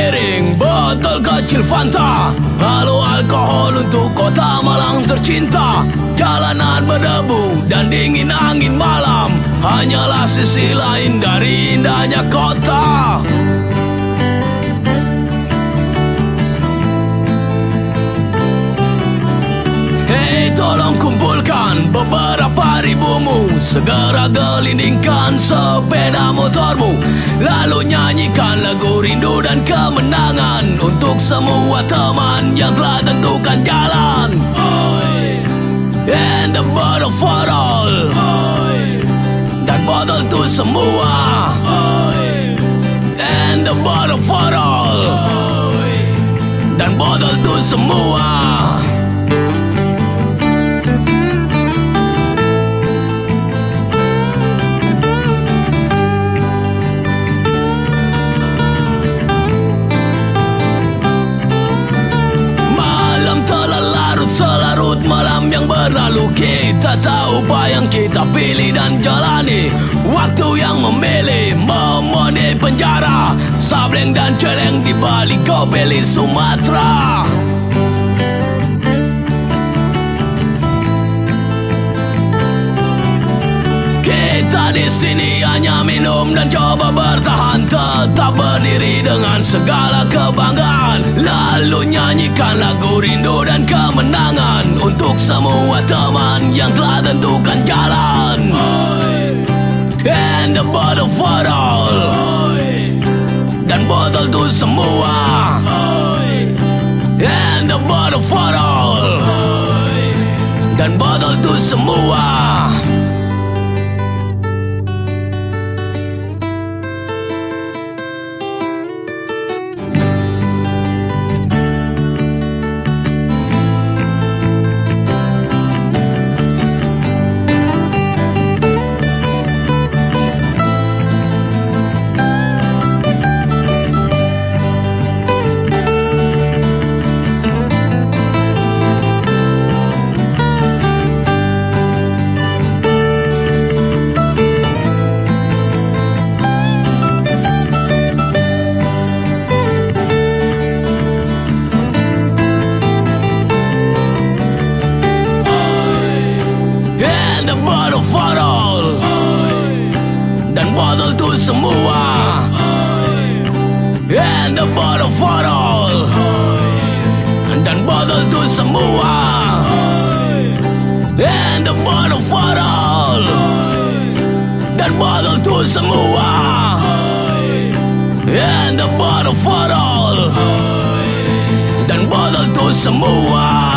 miring, botol kecil Fanta, lalu alkohol untuk kota Malang tercinta. Jalanan berdebu dan dingin angin malam hanyalah sisi lain dari indahnya kota. Hei, tolong kumpulkan beberapa ribumu, segera gelindingkan sepeda motormu, lalu nyanyikan lagu rindu dan kemenangan untuk semua teman yang telah tentukan jalan. And the bottle for all, dan botol tuh semua. And the bottle for all, dan botol tuh semua. Selarut malam yang berlalu, kita tahu apa yang kita pilih dan jalani. Waktu yang memilih memenuhi penjara, sableng dan celeng di balik Gobeli Sumatera. Kita di sini hanya minum dan coba bertahan, tetap berdiri dengan segala kebanggaan, lalu nyanyikan lagu rindu dan kemenangan untuk semua teman yang telah tentukan jalan. And the bottle for all, dan botol tuh semua. And the bottle for all, dan botol tuh semua. Dan botol tuh semua. And the bottle for all, dan botol tuh semua. And the bottle for all, dan botol tuh semua. And the bottle for all, dan botol tuh semua.